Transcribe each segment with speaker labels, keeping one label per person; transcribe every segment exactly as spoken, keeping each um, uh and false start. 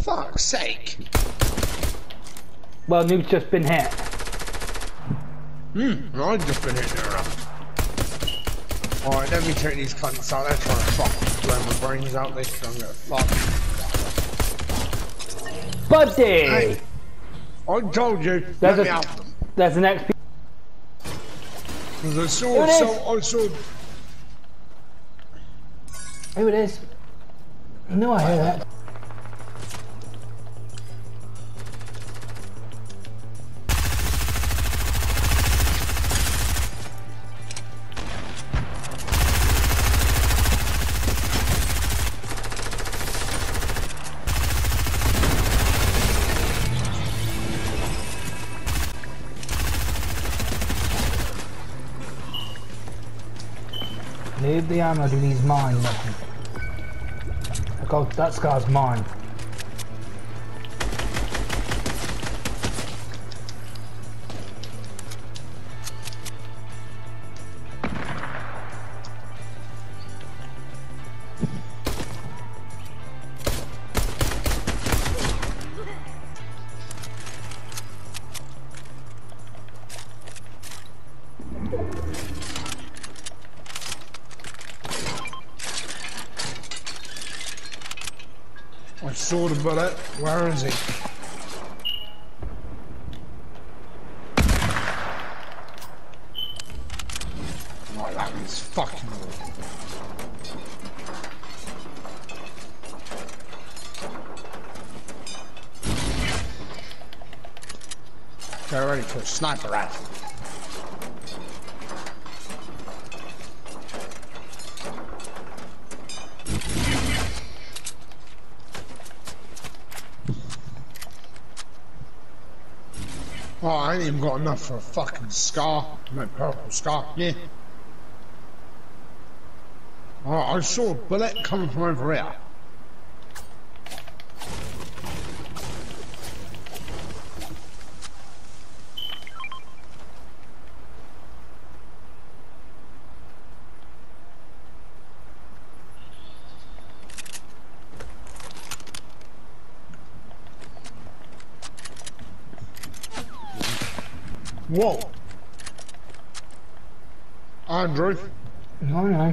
Speaker 1: fuck's sake.
Speaker 2: Well, Noob's just been hit.
Speaker 1: Hmm, I've just been hit there. Alright, let me take these cunts out. They're trying to fuck blow my brains out. They can get fucked.
Speaker 2: Buddy!
Speaker 1: Hey, I told you,
Speaker 2: there's
Speaker 1: let
Speaker 2: a,
Speaker 1: me out them.
Speaker 2: There's an X P.
Speaker 1: Because I saw, so, I saw...
Speaker 2: Who it is? I know I hear that. Leave the ammo to these mine nothing. God, that scar's mine.
Speaker 1: I saw the bullet. Where is he? Oh, that was fucking awful. Get ready for a sniper rifle. Oh, I ain't even got enough for a fucking scar. My purple scar, yeah. Oh, I saw a bullet coming from over here. Whoa! Andrew?
Speaker 2: No, no.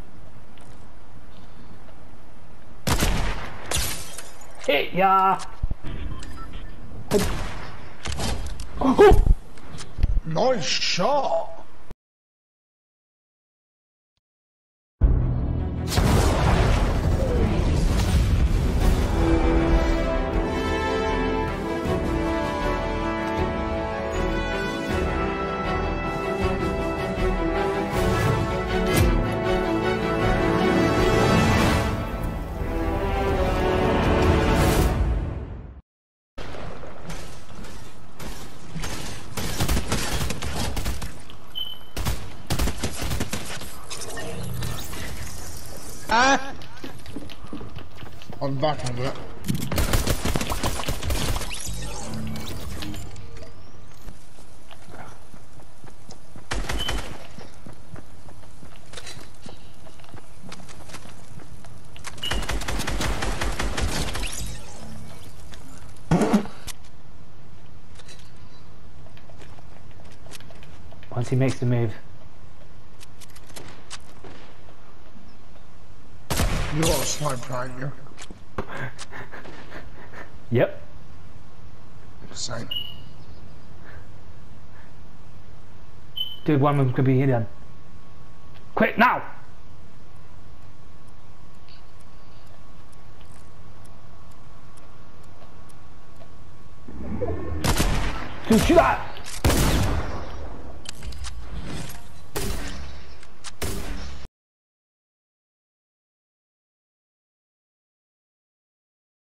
Speaker 2: Hit ya! Oh.
Speaker 1: Nice shot! Ah! I'm back on that.
Speaker 2: Once he makes the move.
Speaker 1: You got a sniper, ain't you?
Speaker 2: Yep.
Speaker 1: Same.
Speaker 2: Dude, one of them could be here then. Quick, now! Dude, shoot that!